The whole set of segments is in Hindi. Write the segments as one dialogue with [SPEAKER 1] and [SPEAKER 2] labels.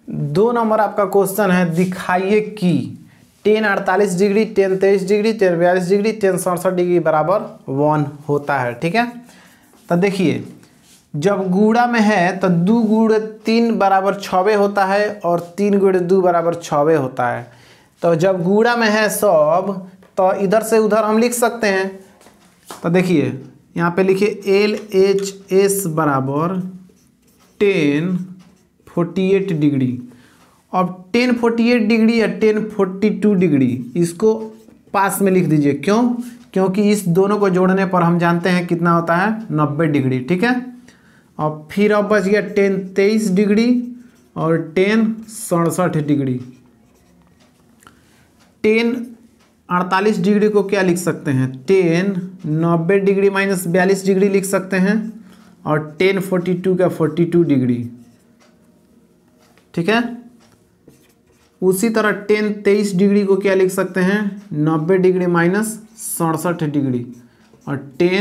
[SPEAKER 1] 2 नंबर आपका क्वेश्चन है, दिखाइए कि tan 48 degree, tan 23 degree, tan 42 degree, tan 67 degree बराबर 1 होता है। ठीक है, तो देखिए जब गुणा में है तो 2 गुणे 3 बराबर 6 होता है और 3 गुणे 2 बराबर 6 होता है। तो जब गुणा में है सब तो इधर से उधर हम लिख सकते हैं। तो देखिए यहाँ पे लिखिए LHS बराबर 1048 डिग्री। अब 1048 डिग्री या 1042 डिग्री इसको पास में लिख दीजिए। क्यों? क्योंकि इस दोनों को जोड़ने पर हम जानते हैं कितना होता है, 90 डिग्री। ठीक है, और फिर अब बच गया 1023 डिग्री और 1067 डिग्री। 1048 डिग्री को क्या लिख सकते हैं, 1090 डिग्री माइनस 42 डिग्री लिख सकते हैं और 1042 का 42 डिग्री। ठीक है, उसी तरह 1023 डिग्री को क्या लिख सकते हैं, 90 डिग्री माइनस 67 डिग्री और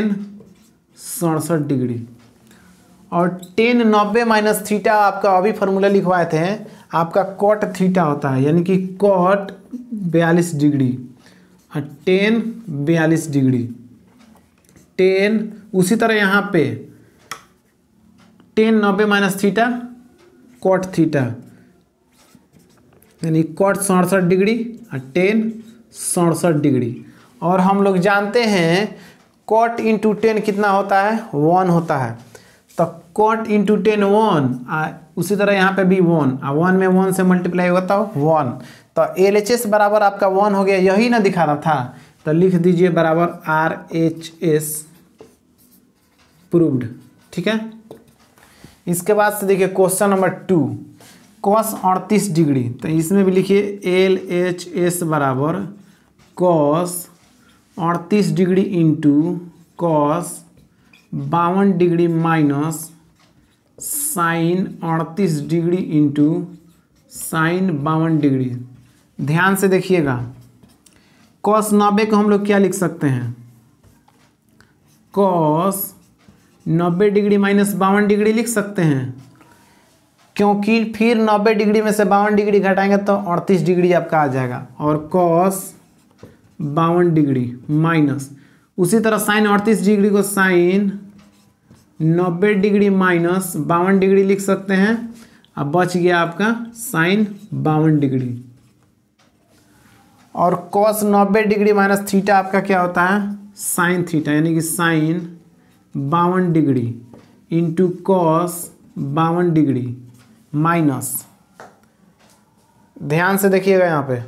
[SPEAKER 1] 1067 डिग्री। और 1090 माइनस थीटा आपका अभी फार्मूला लिखवाए थे, आपका कॉट थीटा होता है, यानी कि कॉट 42 डिग्री और 1042 डिग्री। 10 उसी तरह यहाँ पे 1090 माइनस थीटा कॉट थीटा, यानी कॉट 67 डिग्री और 1067 डिग्री। और हम लोग जानते हैं कॉट इंटू 10 कितना होता है, 1 होता है। तो कॉट इंटू 10 1, उसी तरह यहाँ पे भी 1, 1 में 1 से मल्टीप्लाई होता हो 1। तो LHS बराबर आपका 1 हो गया, यही ना दिखाना था। तो लिख दीजिए बराबर RHS प्रूव्ड। ठीक है, इसके बाद से देखिए क्वेश्चन नंबर 2, cos 38 डिग्री। तो इसमें भी लिखिए LHS बराबर cos 38 degree into cos 52 degree minus sine 38 degree into sine 52 degree. ध्यान से देखिएगा, cos 90 को हम लोग क्या लिख सकते हैं, cos 90 डिग्री माइनस 52 डिग्री लिख सकते हैं, क्योंकि फिर 90 डिग्री में से 52 डिग्री घटाएंगे तो 38 डिग्री आपका आ जाएगा। और cos 52 डिग्री माइनस उसी तरह साइन 38 डिग्री को साइन 90 डिग्री माइनस 52 डिग्री लिख सकते हैं। अब बच गया आपका साइन 52 डिग्री। और cos 90 डिग्री माइनस थीटा आपका क्या होता है, साइन थीटा, यानी कि sine 52 degree into cos 52 degree minus, ध्यान से देखिएगा यहाँ पे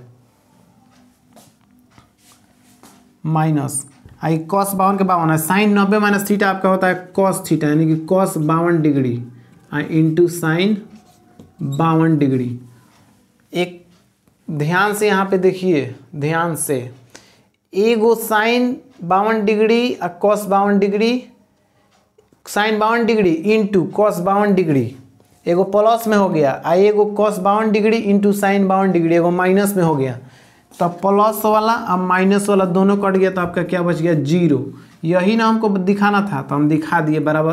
[SPEAKER 1] माइनस आई cos 52 के 52 है, साइन 90 माइनस थीटा आपका होता है cos थीटा, यानी कि cos 52 degree into sine 52 degree. एक ध्यान से यहाँ पे देखिए, ध्यान से, एगो साइन 52 डिग्री और cos 52 degree, sine 52 degree into cos 52 degree एगो प्लस में हो गया, आ एगो cos 52 degree into sine 52 degree एगो माइनस में हो गया। तो प्लस वाला और माइनस वाला दोनों कट गया, तो आपका क्या बच गया, 0। यही ना हमको दिखाना था, तो हम दिखा दिए बराबर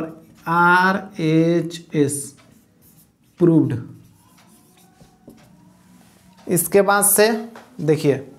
[SPEAKER 1] RHS प्रूव्ड। इसके बाद से देखिए